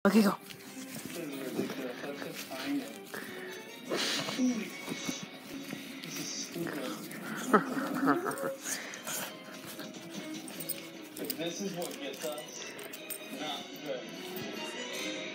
Okay, go. This is ridiculous. Let's just find it. Holy. This is stupid. If this is what gets us, not good.